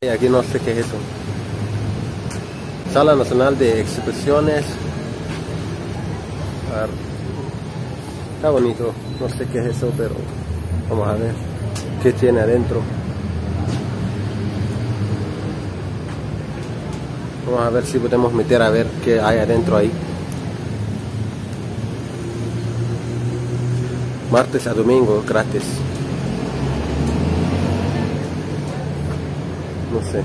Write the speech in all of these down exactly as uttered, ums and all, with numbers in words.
Y aquí no sé qué es eso. Sala Nacional de Exposiciones. A ver. Está bonito. No sé qué es eso, pero vamos a ver qué tiene adentro. Vamos a ver si podemos meter a ver qué hay adentro ahí. Martes a domingo, gratis. No sé.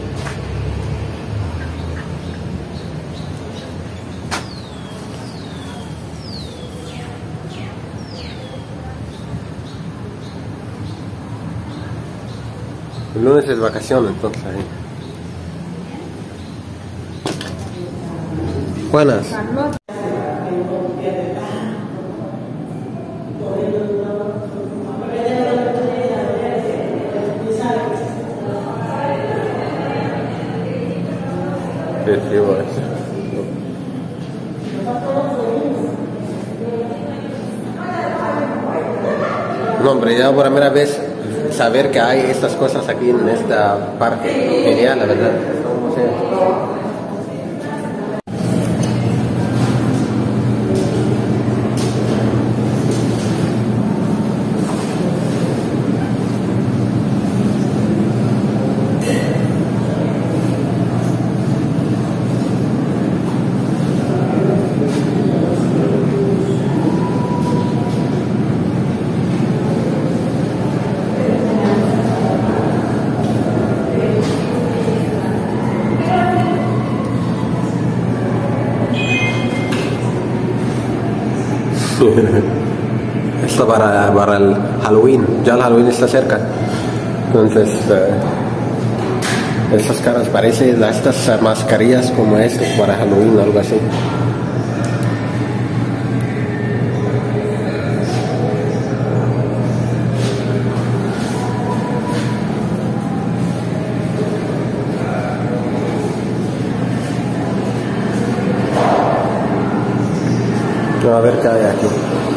El lunes es vacación, entonces ahí. Buenas. Qué chivo es. No, hombre, ya por primera vez saber que hay estas cosas aquí en esta parte. Genial, la verdad. No sé. Esto para, para el Halloween, ya el Halloween está cerca. Entonces, eh, estas caras parecen estas mascarillas como esto para Halloween, algo así. A ver qué hay aquí.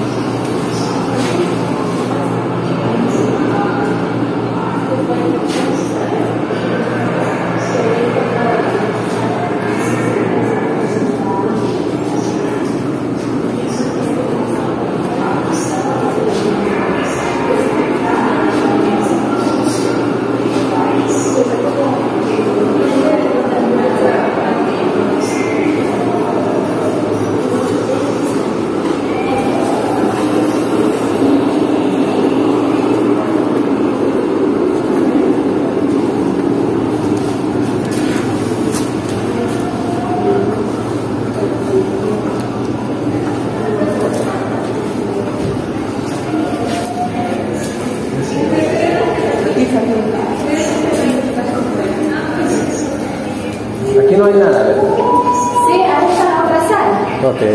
Aquí no hay nada, ¿verdad? Sí, ahí está la otra sala. Ok.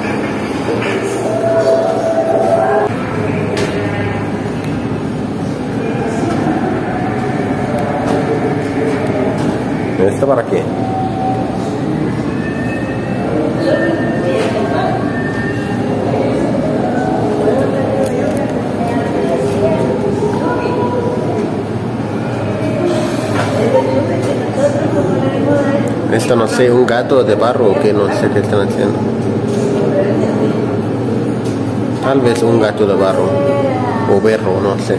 ¿Esto para qué? Esto no sé, un gato de barro o qué, no sé qué están haciendo. Tal vez un gato de barro o berro, no sé.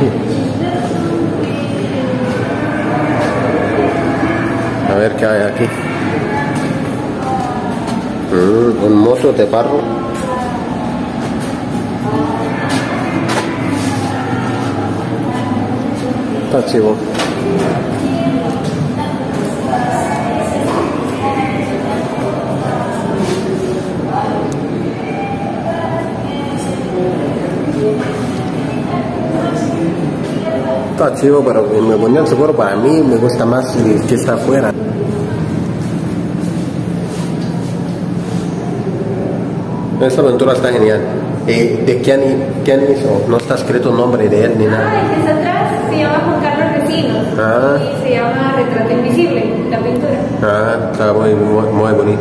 A ver qué hay aquí. Mm, un mozo de barro. Está chivo. Está chivo, pero me ponía el seguro para mí, me gusta más el que está afuera. Esta aventura está genial. Eh, ¿De quién, quién hizo? No está escrito el nombre de él ni nada. Ah, el que está atrás se llama Juan Carlos Recinos. Ah. Y se llama Retrato Invisible, la pintura. Ah, está muy, muy, muy bonito.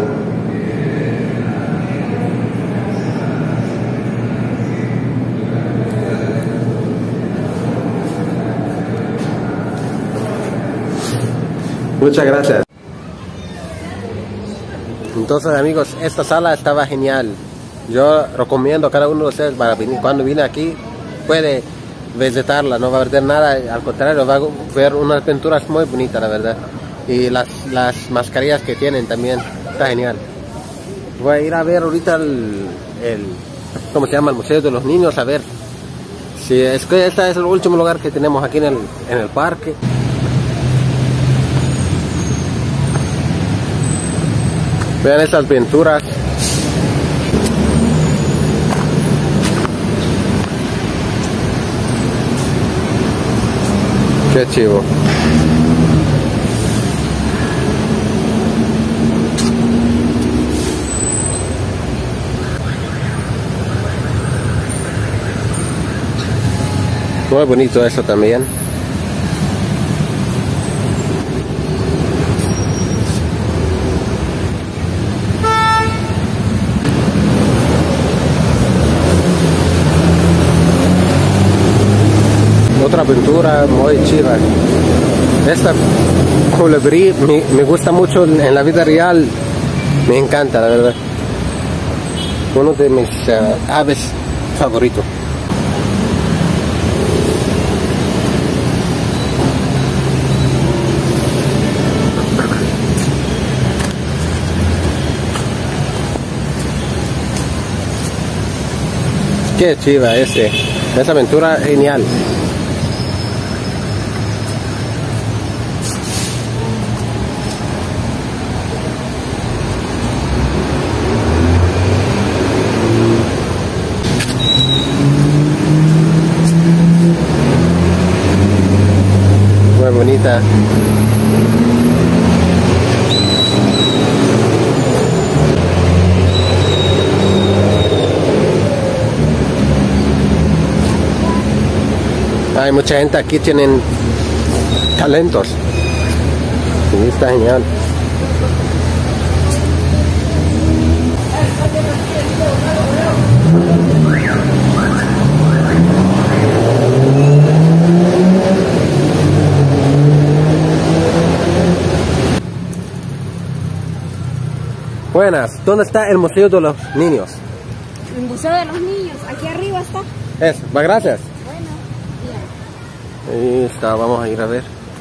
Muchas gracias. Entonces, amigos, esta sala estaba genial. Yo recomiendo a cada uno de ustedes para venir. Cuando viene aquí, puede visitarla, no va a perder nada. Al contrario, va a ver unas pinturas muy bonitas, la verdad. Y las, las mascarillas que tienen también, está genial. Voy a ir a ver ahorita el, el ¿cómo se llama? El Museo de los Niños, a ver si es que este es el último lugar que tenemos aquí en el, en el parque. Vean estas pinturas. Qué chivo. Muy bonito eso también. Otra pintura muy chida. Esta colibrí me, me gusta mucho en la vida real. Me encanta, la verdad. Uno de mis uh, aves favoritos. Qué chiva este, esa aventura genial. Muy bonita. Hay mucha gente aquí, tienen talentos. Sí, está genial. Buenas, ¿dónde está el Museo de los Niños? El Museo de los Niños, aquí arriba está. Eso, va, gracias. Bueno, Ahí está, vamos a ir a ver.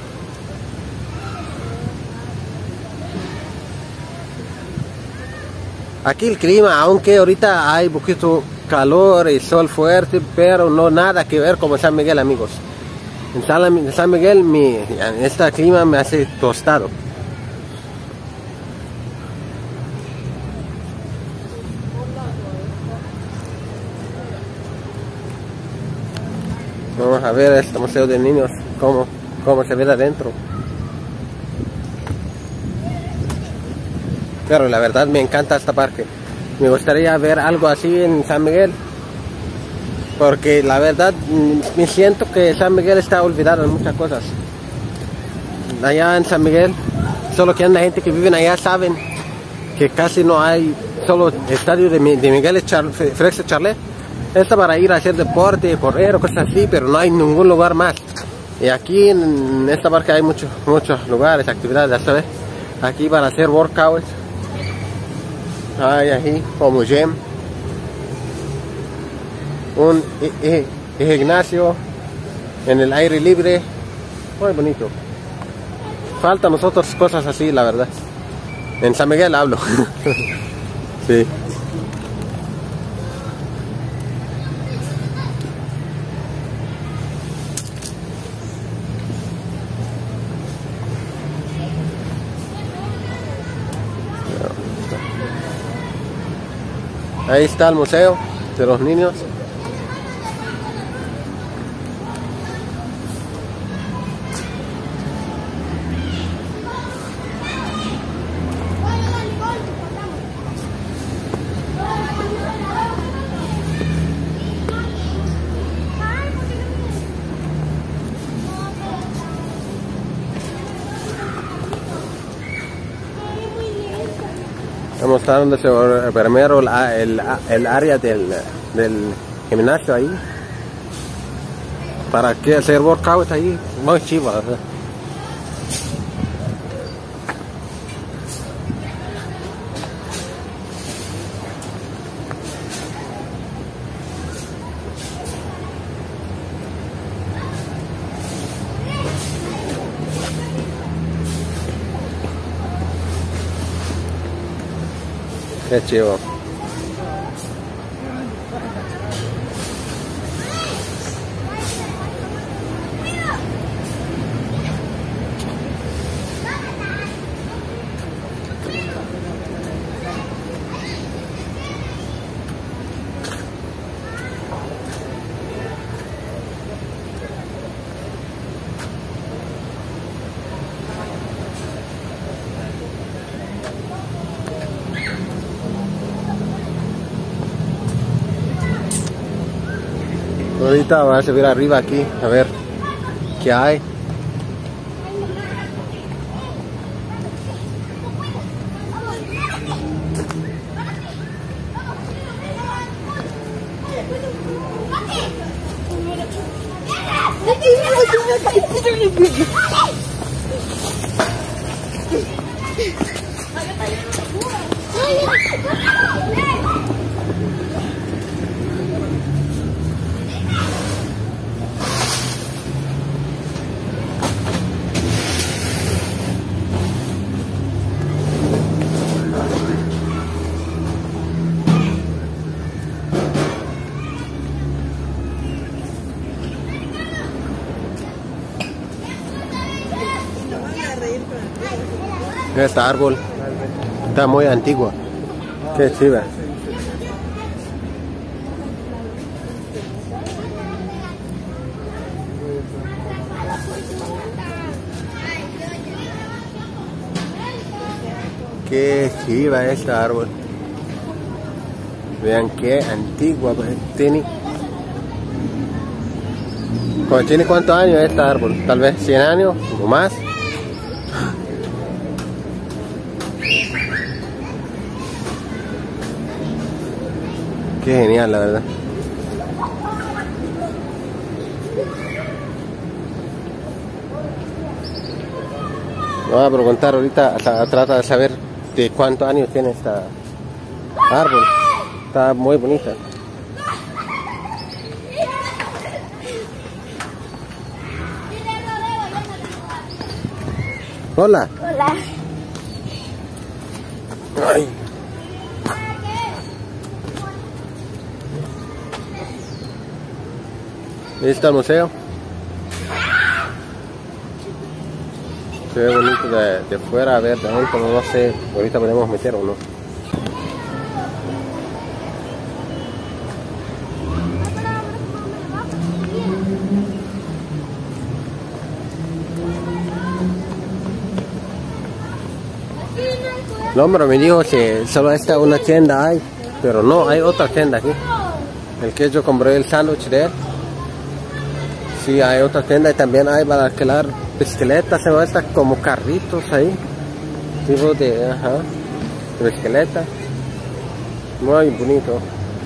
Aquí el clima, aunque ahorita hay un poquito calor y sol fuerte, pero no nada que ver con San Miguel, amigos. En San, San Miguel, mi, este clima me hace tostado. Vamos a ver este museo de niños, cómo, cómo se ve de adentro. Pero la verdad me encanta este parque. Me gustaría ver algo así en San Miguel. Porque la verdad me siento que San Miguel está olvidado en muchas cosas. Allá en San Miguel, solo que la gente que vive allá saben que casi no hay, solo estadio de, de Miguel Char, Frexe Charlet. Está para ir a hacer deporte, correr o cosas así, pero no hay ningún lugar más. Y aquí en esta parque hay muchos muchos lugares, actividades, ¿sabes? Aquí para hacer workouts. Hay aquí como gym. Un y, y, y gimnasio en el aire libre. Muy bonito. Faltan nosotros cosas así, la verdad. En San Miguel hablo. Sí. Ahí está el museo de los niños. Vamos a estar donde se primero el, el, el área del, del gimnasio ahí. Para que hacer workout ahí. Muy chivo, ¿verdad? Qué chivo. Ahorita voy a subir arriba aquí a ver qué hay. Este árbol está muy antiguo. Qué chiva. Qué chiva este árbol. Vean qué antigua tiene. ¿Tiene cuántos años este árbol? Tal vez cien años o más. Qué genial, la verdad. Voy a preguntar ahorita, trata de saber de cuántos años tiene esta árbol. Está muy bonita. Hola. Hola. Ay. Ahí está el museo. Se ve bonito de, de fuera, a ver, de adentro, no sé, ahorita podemos meter o no. No, pero me dijo que solo esta una tienda hay, pero no, hay otra tienda aquí. El que yo compré el sándwich de él. Sí, hay otra tienda y también hay para alquilar bicicletas, se muestran como carritos ahí, tipo de, ajá, de bicicleta, muy bonito.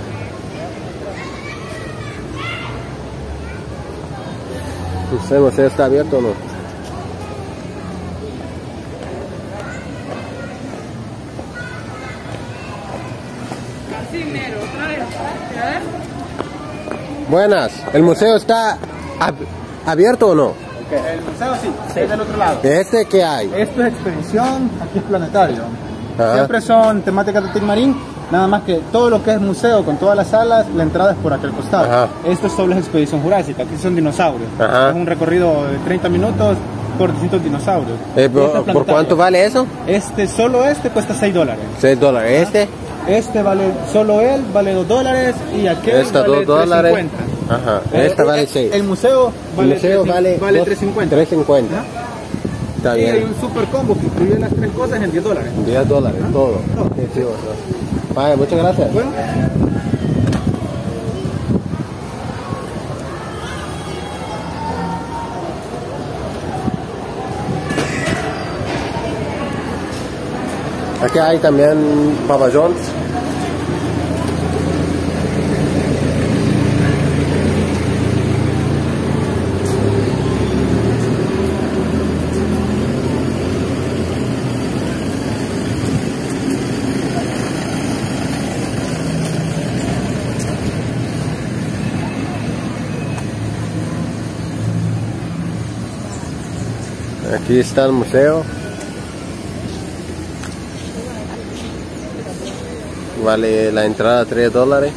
No sé, no sé, ¿está abierto o no? Buenas, ¿el museo está ab abierto o no? Okay. El museo sí, sí, es del otro lado. ¿Este qué hay? Esto es expedición, aquí es planetario. Ajá. Siempre son temáticas de Tecmarín, nada más que todo lo que es museo con todas las salas, la entrada es por aquel costado. Ajá. Esto solo es expedición jurásica, aquí son dinosaurios. Ajá. Es un recorrido de treinta minutos por distintos dinosaurios. Eh, por, ¿Por cuánto vale eso? Este, solo este cuesta seis dólares. seis dólares. ¿Este? Este vale, solo él vale dos dólares y aquel Esta vale dos dólares. tres cincuenta. Ajá, Eh, esta vale el, seis. El museo vale, El museo vale, vale tres cincuenta. tres cincuenta. Está Y hay bien. un super combo que incluye las tres cosas en diez dólares. diez dólares, todo. Todo. Sí, sí, bueno. Vale, muchas gracias. Bueno. Aquí hay también pabellones. Aquí está el museo. Vale la entrada tres dólares.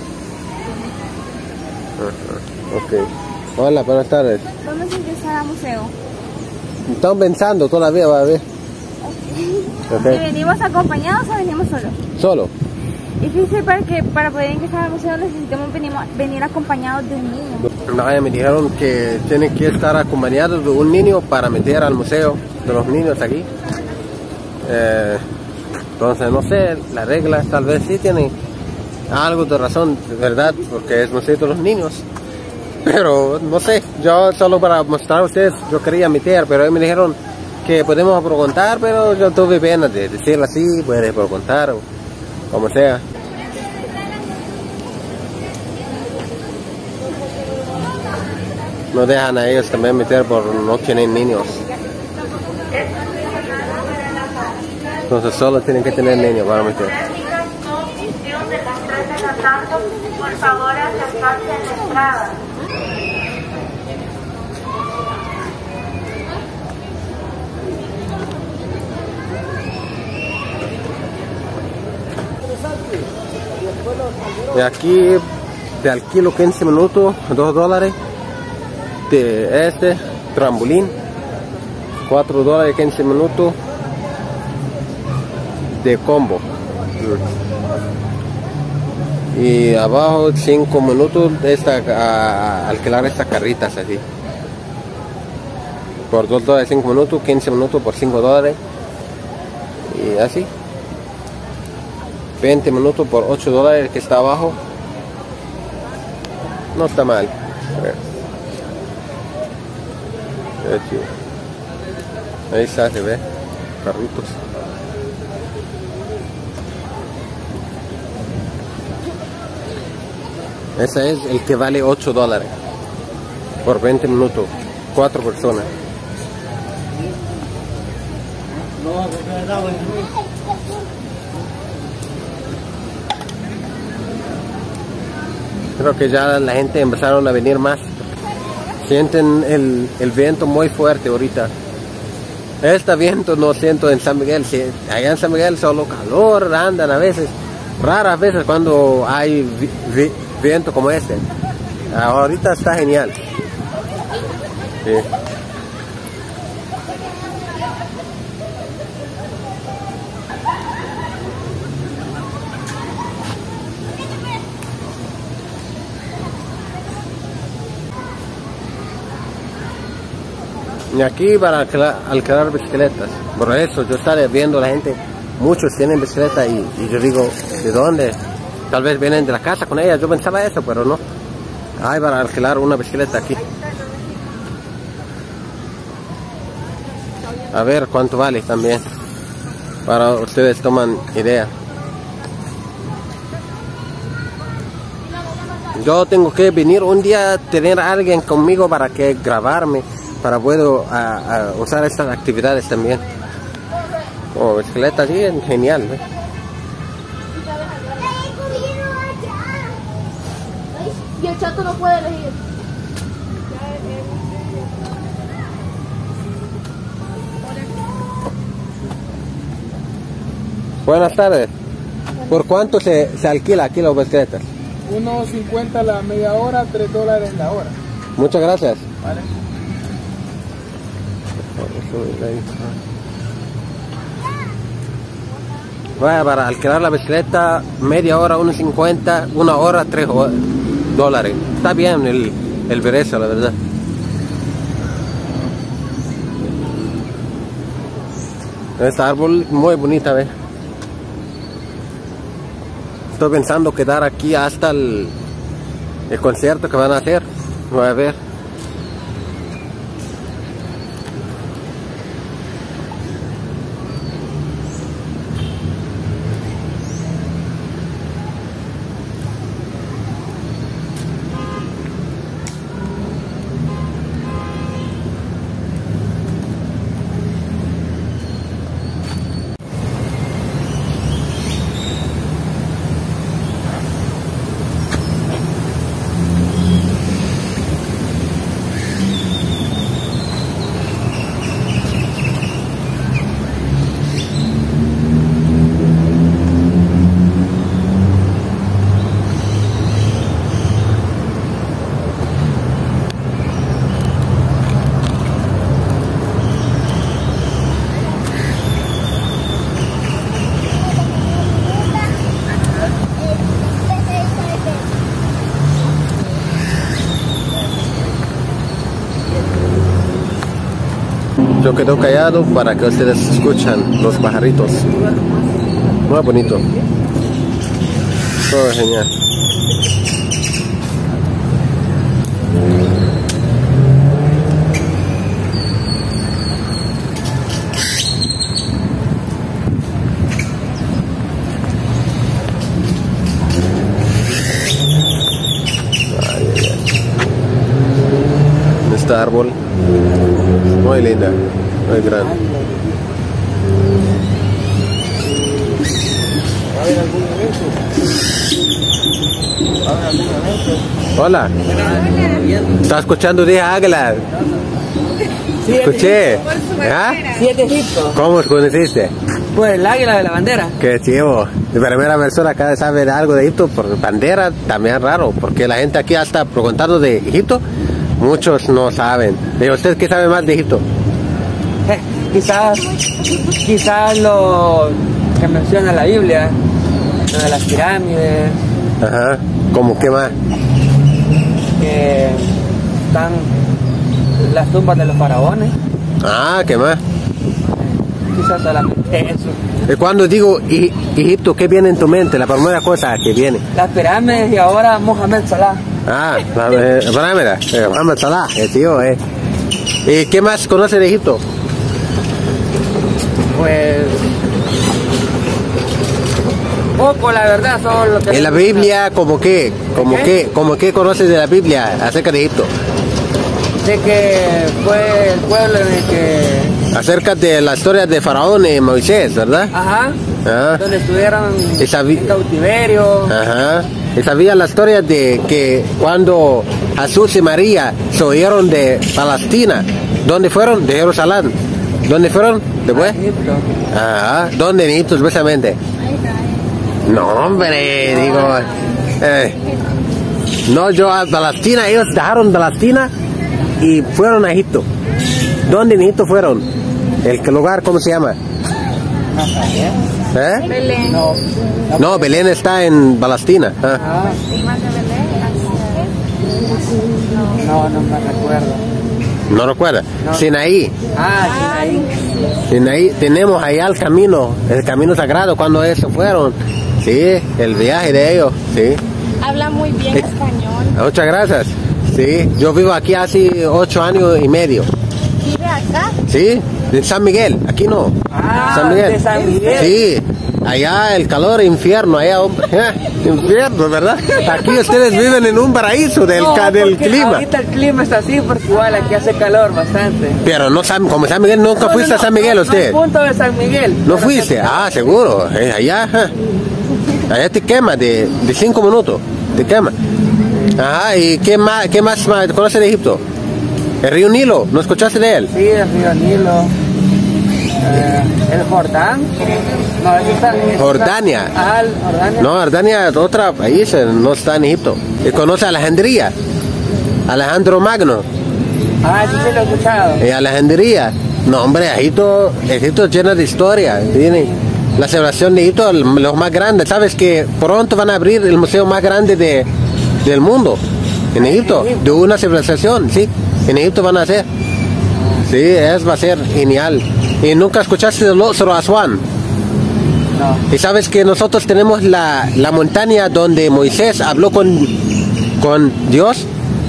Ajá. Ok. Hola, buenas tardes. Vamos a ingresar al museo. Están pensando todavía, va a ver. Okay. ¿Y venimos acompañados o venimos solos? Solo. Y fíjese para que para poder ingresar al museo necesitamos venir, venir acompañados de un niño. No, me dijeron que tiene que estar acompañado de un niño para meter al museo de los niños aquí. Eh, entonces no sé, las reglas tal vez sí tienen algo de razón, de verdad, porque es museo de los niños. Pero no sé, yo solo para mostrar a ustedes, yo quería meter, pero ellos me dijeron que podemos preguntar, pero yo tuve pena de decirlo así, puede preguntar o como sea. No dejan a ellos también meter por no tienen niños. Entonces solo tienen que tener niños para meter. Por favor, acercarse en la entrada. Y aquí te alquilo quince minutos, dos dólares. De este trampolín, cuatro dólares quince minutos de combo. Y abajo cinco minutos de esta, a, a alquilar estas carritas así. Por dos dólares cinco minutos, quince minutos por cinco dólares. Y así. veinte minutos por ocho dólares que está abajo. No está mal. A ver. Ahí está, se ve. Carritos. Ese es el que vale ocho dólares por veinte minutos, cuatro personas. Creo que ya la gente empezaron a venir más. Sienten el, el viento muy fuerte ahorita. Este viento no siento en San Miguel. Allá en San Miguel solo calor, andan a veces. Raras veces cuando hay vi, vi, viento como este. Ahorita está genial. Sí. Y aquí para alquilar, alquilar bicicletas. Por eso yo estaba viendo a la gente, muchos tienen bicicleta y, y yo digo, ¿de dónde? Tal vez vienen de la casa con ellas. Yo pensaba eso, pero no. Hay para alquilar una bicicleta aquí. A ver cuánto vale también. Para ustedes toman idea. Yo tengo que venir un día, tener a alguien conmigo para que grabarme, para puedo a, a usar estas actividades también. Como bicicleta, sí, es genial, ¿eh? Y el chato no puede elegir. Buenas tardes. ¿Por cuánto se, se alquila aquí las bicicletas? uno cincuenta la media hora, tres dólares la hora. Muchas gracias. Vale. Vaya, para alquilar la bicicleta, media hora, uno cincuenta, una hora, tres dólares. Está bien el, el precio, la verdad. Este árbol muy bonita, ¿ves? Estoy pensando quedar aquí hasta el, el concierto que van a hacer. Voy a ver. Yo quedo callado para que ustedes escuchan los pajaritos. Muy bonito. Todo genial. Este árbol muy linda, muy grande. Hola. ¿Estás escuchando de águila? Sí, Escuché. ¿Ah? Sí, es de Egipto. ¿Cómo conociste? Por el águila de la bandera. Qué chivo. De primera persona acá sabe algo de Egipto por bandera, también raro, porque la gente aquí hasta preguntando de Egipto, muchos no saben. ¿Y usted qué sabe más de Egipto? Eh, quizás, quizás lo que menciona la Biblia, lo de las pirámides, Ajá. ¿Cómo qué más? que están las tumbas de los faraones. Ah, ¿qué más? Quizás solamente eso. Y cuando digo I- Egipto, ¿qué viene en tu mente? La primera cosa que viene. Las pirámides y ahora Mohamed Salah. Ah, la eh, pirámide, eh, Mohamed Salah, el tío, eh. ¿Y qué más conoce de Egipto? Pues poco, la verdad, solo lo que... En la Biblia, ¿cómo qué? ¿Cómo qué? ¿Cómo qué conoces de la Biblia acerca de Egipto? De que fue el pueblo en el que... Acerca de la historia de Faraón y Moisés, ¿verdad? Ajá. Ah. Donde estuvieron Y sabí- en cautiverio. Ajá. Y sabía la historia de que cuando Jesús y María se huyeron de Palestina, ¿dónde fueron? De Jerusalén. ¿Dónde fueron? ¿Después? Egipto. Ajá. ¿Dónde en Egipto, especialmente? No, hombre, digo... eh, no, yo a Palestina, ellos dejaron Palestina y fueron a Egipto. ¿Dónde en Egipto fueron? ¿El lugar cómo se llama? ¿Eh? Belén. No. No, Belén está en Palestina. Ah. Ah, ¿Y más de Belén? no, no me recuerdo. ¿No recuerda? No. Sinaí. Ah, sí, Sinaí. Tenemos allá el camino, el camino sagrado, cuando ellos se fueron. Sí, el viaje de ellos. Sí. Habla muy bien Eh. español. Muchas gracias. Sí, yo vivo aquí hace ocho años y medio. ¿Vive acá? Sí, de San Miguel, aquí no. Ah, San Miguel. de San Miguel. Sí, allá el calor, infierno, allá, hombre. Infierno, ¿verdad? Aquí ustedes viven en un paraíso del, No, ca- del porque clima. ahorita el clima está así porque igual aquí hace calor bastante. Pero no, San- como San Miguel, nunca No, fuiste no, a San no, Miguel no, usted. No, punto de San Miguel. ¿No Pero fuiste? que- Ah, seguro. Eh, allá, ajá. Allá te quema de, de cinco minutos. Te quema. Ajá, ¿y qué más, qué más ma- conoces de Egipto? El río Nilo, ¿no escuchaste de él? Sí, el río Nilo. Eh, el Jordán. No, eso está, eso está- Jordania. Ah, el Jordania. No, Jordania es otro país, eh, no está en Egipto. ¿Y conoce a Alejandría? Alejandro Magno. Ah, sí, sí lo he escuchado. ¿Y Alejandría? No, hombre, Egipto, Egipto es lleno de historia. Tiene la celebración de Egipto, el- los más grandes. ¿Sabes que pronto van a abrir el museo más grande de, del mundo? En Egipto, de una civilización, sí. En Egipto van a hacer. Sí, es, va a ser genial. ¿Y nunca escuchaste de Luxor o Asuán? No. Y sabes que nosotros tenemos la, la montaña donde Moisés habló con, con Dios.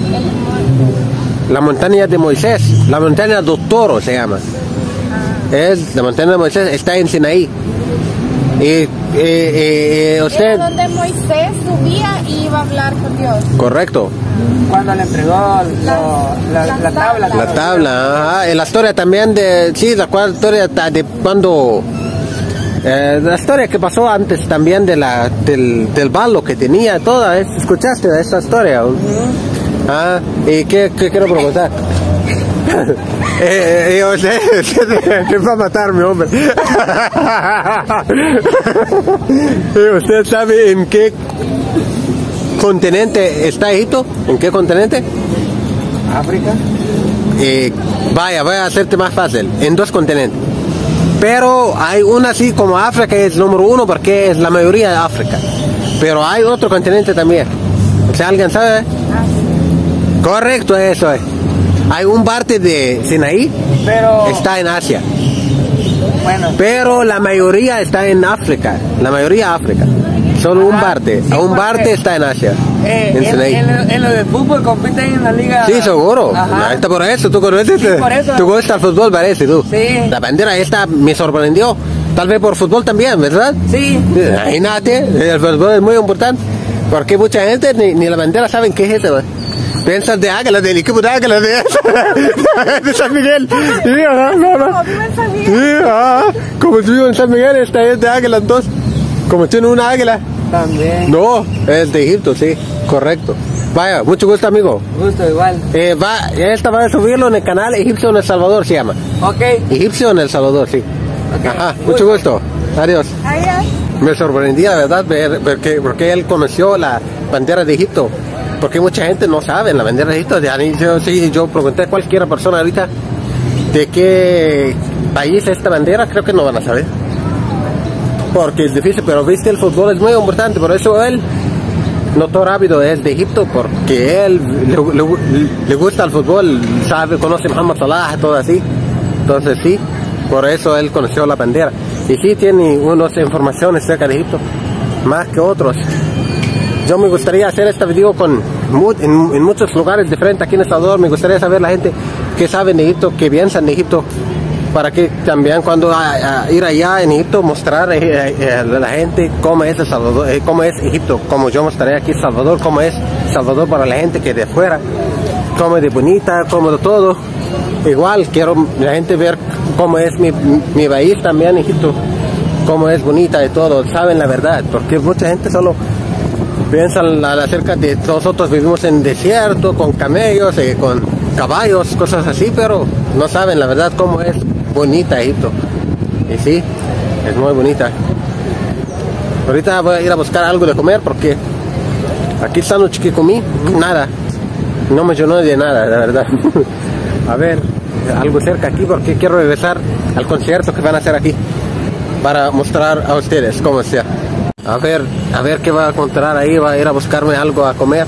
La montaña de Moisés, la montaña del toro se llama. Es la montaña de Moisés, está en Sinaí. Y, y- y- y usted, Era donde Moisés subía y iba a hablar con Dios. correcto, Cuando le entregó lo- la, la tabla. la tabla, ajá. Y la historia también de, sí, la cual historia ta- de cuando, eh, la historia que pasó antes también de la, del, del balo que tenía, toda, ¿eh? ¿Escuchaste de esta historia? Ah, ¿y qué, qué quiero preguntar? eh, eh, usted, ¿qué va a matarme, hombre? Eh, ¿Usted sabe en qué continente está Egipto? ¿En qué continente? África. Eh, vaya, voy a hacerte más fácil. En dos continentes. Pero hay una así como África, que es número uno porque es la mayoría de África. Pero hay otro continente también. Si alguien sabe. Correcto, eso es. Hay un parte de Sinaí Pero, está en Asia. bueno, Pero la mayoría está en África. La mayoría África. Solo un Ajá, parte. sí, un porque, parte está en Asia. eh, en en, Sydney. en, en lo de fútbol compiten en la liga. Sí, seguro. Ajá. Ahí está por eso. ¿Tú conoces? Sí, por eso. ¿Tú gustas el fútbol, parece tú? Sí. La bandera esta me sorprendió. Tal vez por fútbol también, ¿verdad? Sí. Imagínate, el fútbol es muy importante. Porque mucha gente ni, ni la bandera saben qué es eso. Piensan de Águila, del equipo de Águila, de, de San Miguel. Sí, ajá, no, no. Como vivo en San Miguel. Sí, ajá. Como si vivo en San Miguel, esta es de Águila, entonces. Como tiene una águila. También. No, es de Egipto, sí, correcto. Vaya, mucho gusto, amigo. Gusto igual. Eh, va, esta va a subirlo en el canal Egipcio en El Salvador, se llama. Ok. Egipcio en El Salvador, sí. Ok. Ajá, mucho gusto. Adiós. Adiós. Me sorprendía, la verdad, ver, ver que, porque él conoció la bandera de Egipto. Porque mucha gente no sabe la bandera de Egipto. Yo, sí, yo pregunté a cualquier persona ahorita de qué país es esta bandera, creo que no van a saber. Porque es difícil, pero viste, el fútbol es muy importante, por eso él notó rápido es de Egipto, porque él le, le, le gusta el fútbol, sabe, conoce a Mohamed Salah, todo así. Entonces sí, por eso él conoció la bandera. Y sí tiene unas informaciones acerca de Egipto, más que otros. Yo me gustaría hacer este video con, en, en muchos lugares diferentes aquí en El Salvador. Me gustaría saber la gente que sabe de Egipto, que piensan de Egipto, para que también cuando a, a ir allá en Egipto mostrar a, a, a la gente cómo es El Salvador, eh, cómo es Egipto, como yo mostraré aquí El Salvador, cómo es Salvador para la gente que de afuera, cómo es de bonita, cómo de todo. Igual quiero la gente ver cómo es mi, mi país también, Egipto, cómo es bonita de todo, saben la verdad, porque mucha gente solo piensan acerca de nosotros vivimos en desierto, con camellos, eh, con caballos, cosas así, pero no saben la verdad cómo es bonita Egipto. Y sí, es muy bonita. Ahorita voy a ir a buscar algo de comer porque aquí sándwich que comí, nada. No me llenó de nada, la verdad. A ver, algo cerca aquí porque quiero regresar al concierto que van a hacer aquí para mostrar a ustedes cómo sea. A ver, a ver qué va a encontrar ahí, va a ir a buscarme algo a comer.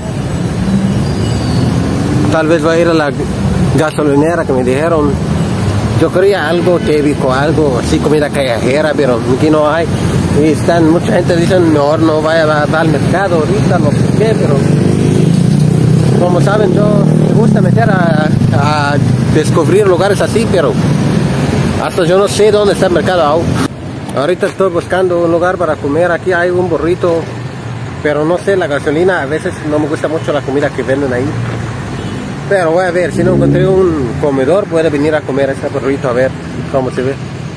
Tal vez va a ir a la gasolinera que me dijeron. Yo quería algo típico, algo así, comida callejera, pero aquí no hay. Y están, mucha gente dice, mejor no vaya a, va al mercado ahorita, no sé qué, pero como saben, yo me gusta meter a, a descubrir lugares así, pero hasta yo no sé dónde está el mercado aún. Ahorita estoy buscando un lugar para comer, aquí hay un burrito, pero no sé, la gasolina, a veces no me gusta mucho la comida que venden ahí. Pero voy a ver, si no encontré un comedor, puede venir a comer ese burrito a ver cómo se ve.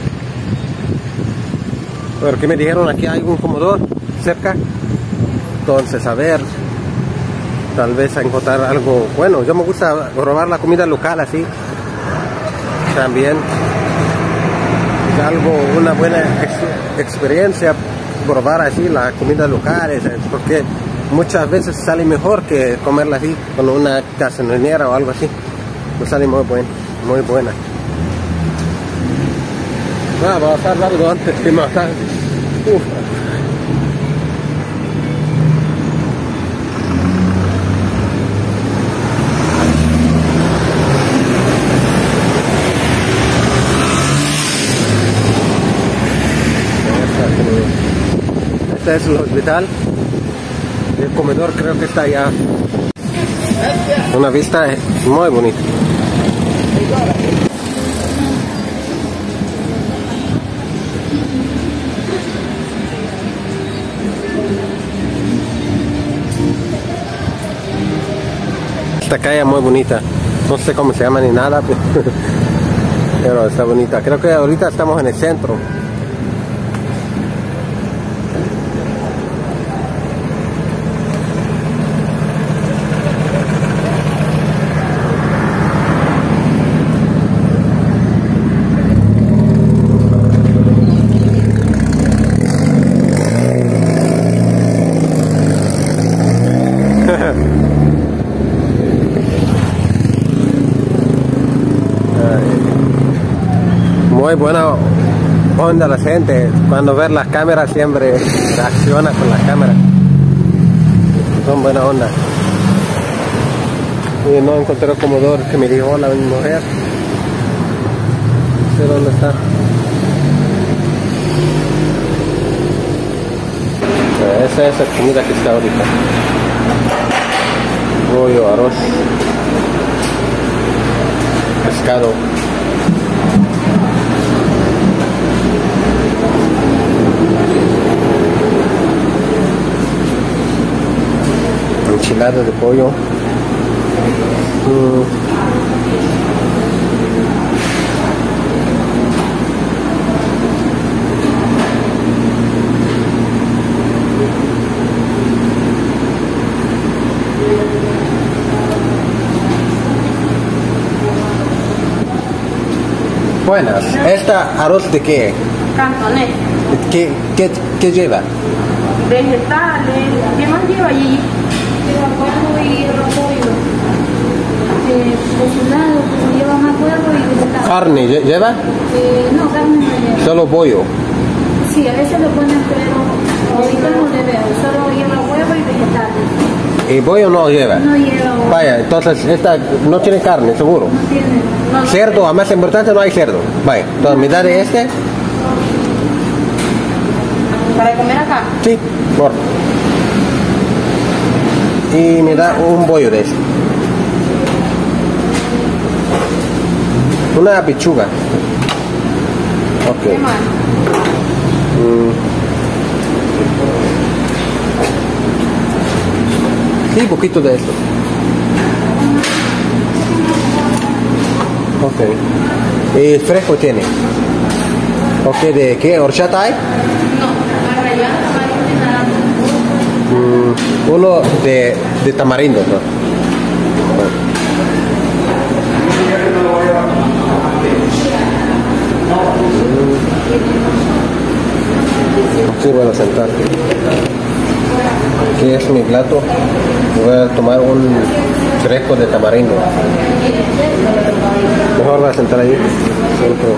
Porque me dijeron aquí hay un comedor cerca, entonces a ver, tal vez a encontrar algo bueno. Yo me gusta probar la comida local así, también. Algo, una buena ex experiencia probar así la comida local, porque muchas veces sale mejor que comerla así con una gasolinera o algo así. Pues sale muy buena, muy buena. Ah, va a estar rápido antes que matar. Uf. Este es el hospital. El comedor creo que está allá. Una vista muy bonita. Esta calle es muy bonita. No sé cómo se llama ni nada, pero está bonita. Creo que ahorita estamos en el centro. Muy buena onda la gente, cuando ver las cámaras siempre reacciona con las cámaras, son buena onda. Y no encontré el comedor que me dijo la mujer, sé dónde está. Esa es la comida que está ahorita. Pollo, arroz, pescado. Enchiladas de pollo. Mm. Buenas. ¿Esta arroz de qué? Cantonés, ¿Qué, qué, qué lleva? vegetales, ¿qué más lleva allí? Lleva huevo y repollo. Eh, cocinado, lleva más huevo y vegetales. ¿Carne lle- lleva? Eh, no, carne no lleva. Solo pollo. Sí, a veces lo ponen, pero ahorita no le veo. Solo lleva huevo y vegetales. ¿Y pollo no lleva? No lleva huevo. Vaya, entonces esta no tiene carne, seguro. No tiene. No, no. Cerdo, a más importante no hay cerdo. Vaya, entonces me da de este. ¿Para comer acá? Sí, por. Y me da un bollo de este. Una pechuga. ¿Qué Ok. más? Mm. Sí, poquito de esto. Ok. ¿Y fresco tiene? Ok, ¿de qué? ¿Horchata hay? No, arrayán, tamarindo y naranja. Mm, uno de, de tamarindo, ¿no? Sí, bueno, sentar. Aquí es mi plato. Voy a tomar un fresco de tamarindo. Mejor voy a sentar ahí. Siento.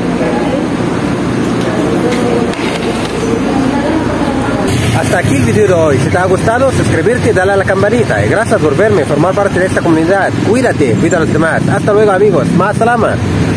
Hasta aquí el video de hoy. Si te ha gustado, suscribirte y darle a la campanita. Y gracias por verme, formar parte de esta comunidad. Cuídate, cuida a los demás. Hasta luego, amigos. Más salama.